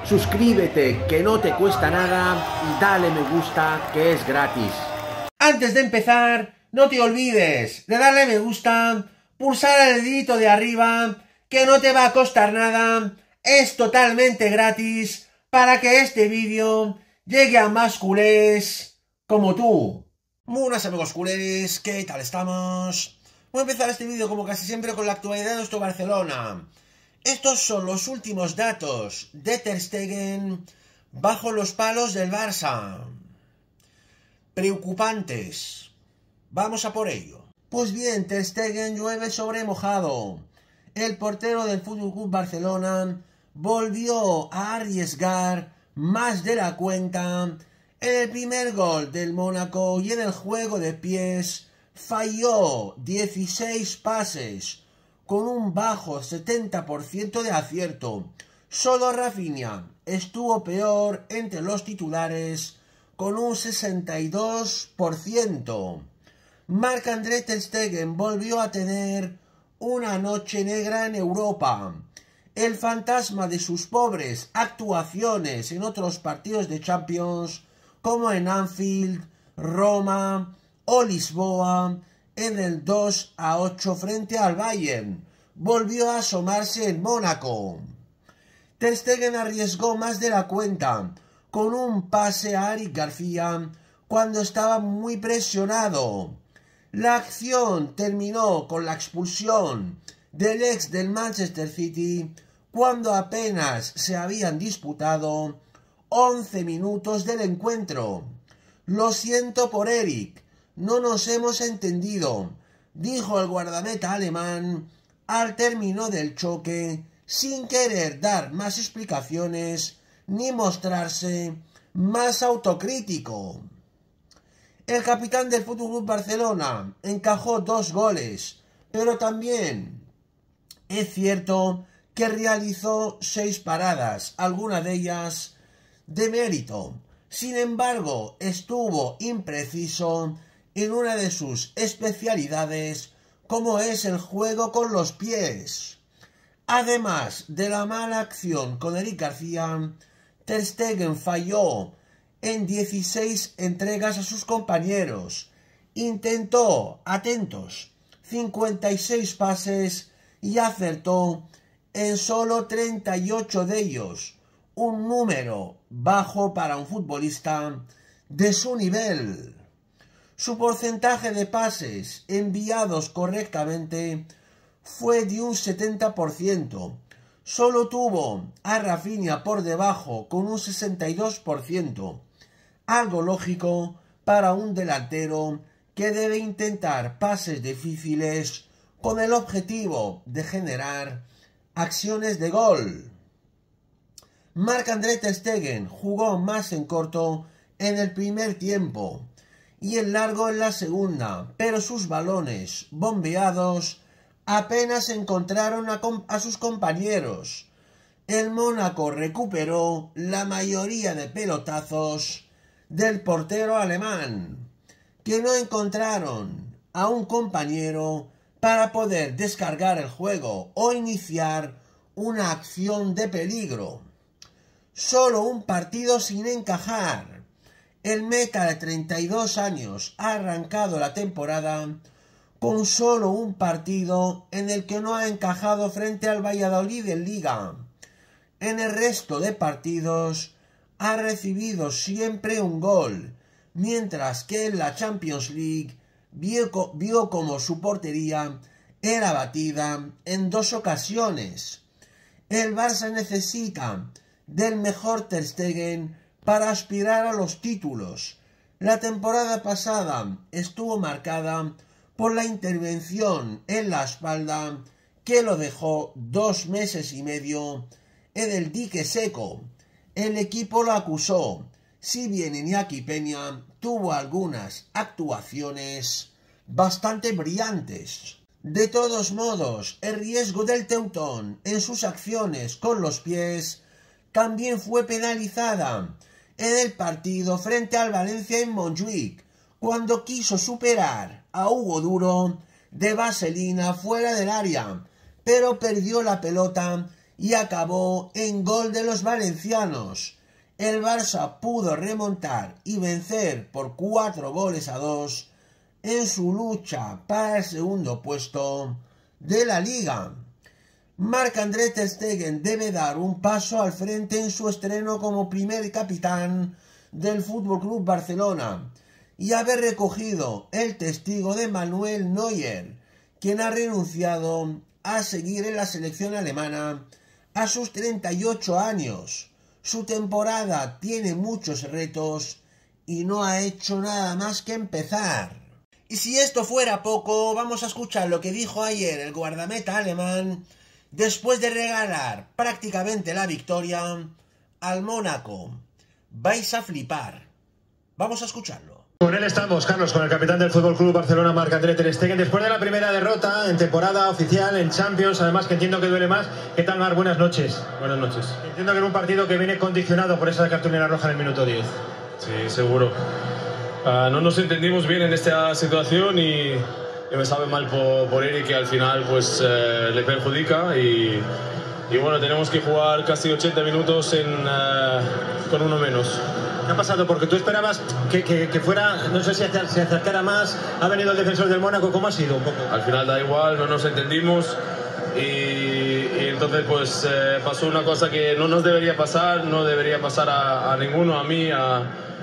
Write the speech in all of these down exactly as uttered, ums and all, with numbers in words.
suscríbete que no te cuesta nada y dale me gusta que es gratis. Antes de empezar, no te olvides de darle me gusta, pulsar el dedito de arriba, que no te va a costar nada, es totalmente gratis para que este vídeo llegue a más culés como tú. Muy buenas amigos culés, ¿qué tal estamos? Voy a empezar este vídeo como casi siempre con la actualidad de nuestro Barcelona. Estos son los últimos datos de Ter Stegen bajo los palos del Barça. Preocupantes. Vamos a por ello. Pues bien, Ter Stegen llueve sobre mojado. El portero del F C Barcelona volvió a arriesgar más de la cuenta en el primer gol del Mónaco y en el juego de pies falló dieciséis pases con un bajo setenta por ciento de acierto. Solo Rafinha estuvo peor entre los titulares con un sesenta y dos por ciento. Marc-André Ter Stegen volvió a tener una noche negra en Europa. El fantasma de sus pobres actuaciones en otros partidos de Champions, como en Anfield, Roma o Lisboa, en el dos a ocho frente al Bayern, volvió a asomarse en Mónaco. Ter Stegen arriesgó más de la cuenta con un pase a Eric García cuando estaba muy presionado. La acción terminó con la expulsión del ex del Manchester City cuando apenas se habían disputado once minutos del encuentro. Lo siento por Eric, no nos hemos entendido, dijo el guardameta alemán al término del choque, sin querer dar más explicaciones ni mostrarse más autocrítico. El capitán del F C Barcelona encajó dos goles, pero también es cierto que realizó seis paradas, algunas de ellas de mérito. Sin embargo, estuvo impreciso en una de sus especialidades, como es el juego con los pies. Además de la mala acción con Eric García, Ter Stegen falló en dieciséis entregas a sus compañeros. Intentó, atentos, cincuenta y seis pases y acertó en solo treinta y ocho de ellos, un número bajo para un futbolista de su nivel. Su porcentaje de pases enviados correctamente fue de un setenta por ciento. Solo tuvo a Rafinha por debajo con un sesenta y dos por ciento. Algo lógico para un delantero que debe intentar pases difíciles con el objetivo de generar acciones de gol. Marc-André Ter Stegen jugó más en corto en el primer tiempo y en largo en la segunda, pero sus balones bombeados apenas encontraron a, a sus compañeros. El Mónaco recuperó la mayoría de pelotazos del portero alemán, que no encontraron a un compañero para poder descargar el juego o iniciar una acción de peligro. Solo un partido sin encajar. El meca de treinta y dos años ha arrancado la temporada con solo un partido en el que no ha encajado frente al Valladolid en Liga. En el resto de partidos ha recibido siempre un gol, mientras que en la Champions League vio, vio como su portería era batida en dos ocasiones. El Barça necesita del mejor Ter Stegen para aspirar a los títulos. La temporada pasada estuvo marcada por la intervención en la espalda que lo dejó dos meses y medio en el dique seco. El equipo lo acusó, si bien Iñaki Peña tuvo algunas actuaciones bastante brillantes. De todos modos, el riesgo del Teutón en sus acciones con los pies también fue penalizada en el partido frente al Valencia en Montjuic, cuando quiso superar a Hugo Duro de vaselina fuera del área, pero perdió la pelota y acabó en gol de los valencianos. El Barça pudo remontar y vencer por cuatro goles a dos en su lucha para el segundo puesto de la Liga. Marc-André ter Stegen debe dar un paso al frente en su estreno como primer capitán del F C Barcelona y haber recogido el testigo de Manuel Neuer, quien ha renunciado a seguir en la selección alemana a sus treinta y ocho años. Su temporada tiene muchos retos y no ha hecho nada más que empezar. Y si esto fuera poco, vamos a escuchar lo que dijo ayer el guardameta alemán después de regalar prácticamente la victoria al Mónaco. Vais a flipar. Vamos a escucharlo. Con él estamos, Carlos, con el capitán del F C Barcelona, Marc-André ter Stegen. Después de la primera derrota en temporada oficial, en Champions, además que entiendo que duele más. ¿Qué tal, Marc? Buenas noches. Buenas noches. Entiendo que era un partido que viene condicionado por esa cartulina roja en el minuto diez. Sí, seguro. Uh, no nos entendimos bien en esta situación y, y me sabe mal por, por Eric, que al final pues eh, le perjudica y, y bueno, tenemos que jugar casi ochenta minutos en, uh, con uno menos. ¿Qué ha pasado? Porque tú esperabas que, que, que fuera, no sé si se acercara más, ha venido el defensor del Mónaco, ¿cómo ha sido un poco? Al final da igual, no nos entendimos y, y entonces pues eh, pasó una cosa que no nos debería pasar, no debería pasar a, a ninguno, a mí a,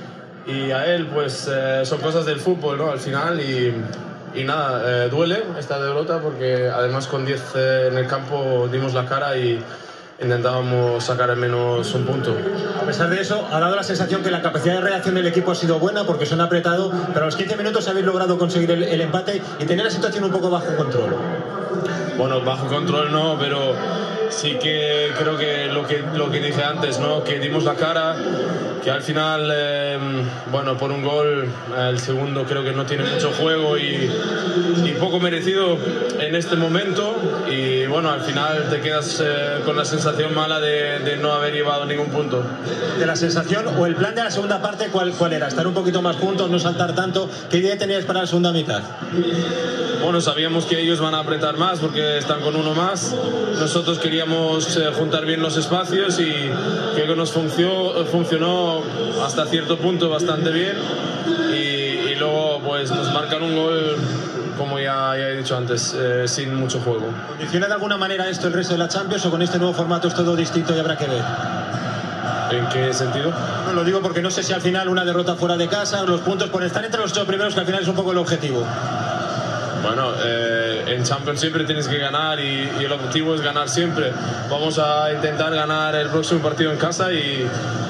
y a él, pues eh, son cosas del fútbol, ¿no? Al final y, y nada, eh, duele esta derrota porque además con diez eh, en el campo dimos la cara y intentábamos sacar al menos un punto. A pesar de eso, ha dado la sensación que la capacidad de reacción del equipo ha sido buena porque se han apretado, pero a los quince minutos habéis logrado conseguir el, el empate y tener la situación un poco bajo control. Bueno, bajo control no, pero sí que creo que lo que, lo que dije antes, ¿no? Que dimos la cara, que al final, eh, bueno, por un gol, el segundo creo que no tiene mucho juego y, y poco merecido en este momento y bueno, al final te quedas eh, con la sensación mala de, de no haber llevado ningún punto. ¿De la sensación o el plan de la segunda parte cuál, cuál era? ¿Estar un poquito más juntos, no saltar tanto? ¿Qué idea tenías para la segunda mitad? Bueno, sabíamos que ellos van a apretar más porque están con uno más. Nosotros queríamos eh, juntar bien los espacios y creo que nos funcionó, funcionó hasta cierto punto bastante bien. Y, y luego pues nos marcan un gol, como ya, ya he dicho antes, eh, sin mucho juego. ¿Condiciona de alguna manera esto el resto de la Champions o con este nuevo formato es todo distinto y habrá que ver? ¿En qué sentido? No, lo digo porque no sé si al final una derrota fuera de casa, los puntos por estar entre los ocho primeros, que al final es un poco el objetivo. Bueno, eh, en Champions siempre tienes que ganar y, y el objetivo es ganar siempre. Vamos a intentar ganar el próximo partido en casa y,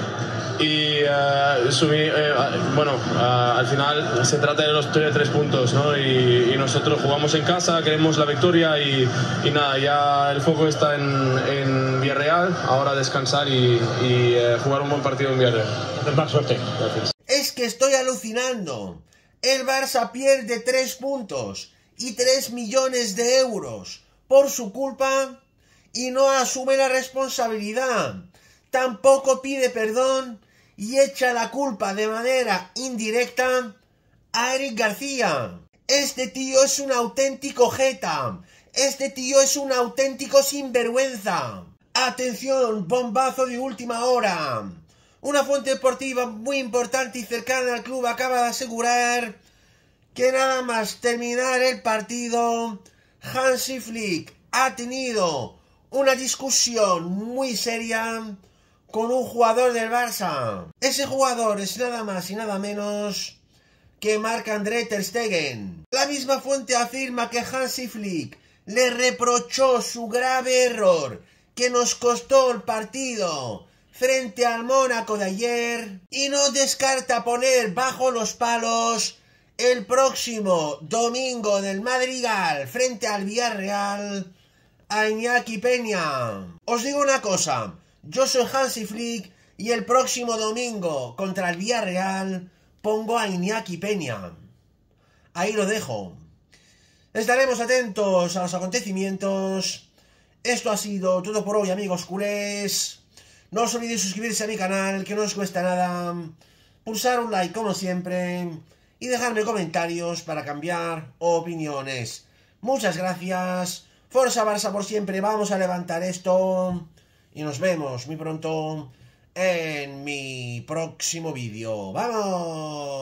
y uh, subir, eh, bueno, uh, al final se trata de los tres, tres puntos, ¿no? Y, y nosotros jugamos en casa, queremos la victoria y, y nada, ya el foco está en, en Villarreal, ahora descansar y, y uh, jugar un buen partido en Villarreal. Más suerte. Gracias. Es que estoy alucinando. El Barça pierde tres puntos y tres millones de euros por su culpa y no asume la responsabilidad. Tampoco pide perdón y echa la culpa de manera indirecta a Eric García. Este tío es un auténtico jeta. Este tío es un auténtico sinvergüenza. Atención, bombazo de última hora. Una fuente deportiva muy importante y cercana al club acaba de asegurar que nada más terminar el partido, Hansi Flick ha tenido una discusión muy seria con un jugador del Barça. Ese jugador es nada más y nada menos que Marc-André ter Stegen. La misma fuente afirma que Hansi Flick le reprochó su grave error que nos costó el partido frente al Mónaco de ayer y no descarta poner bajo los palos el próximo domingo del Madrigal frente al Villarreal a Iñaki Peña. Os digo una cosa, yo soy Hansi Flick y el próximo domingo contra el Villarreal pongo a Iñaki Peña. Ahí lo dejo. Estaremos atentos a los acontecimientos. Esto ha sido todo por hoy, amigos culés. No os olvidéis suscribirse a mi canal, que no os cuesta nada. Pulsar un like como siempre y dejarme comentarios para cambiar opiniones. Muchas gracias. Forza Barça por siempre. Vamos a levantar esto. y nos vemos muy pronto en mi próximo vídeo. ¡Vamos!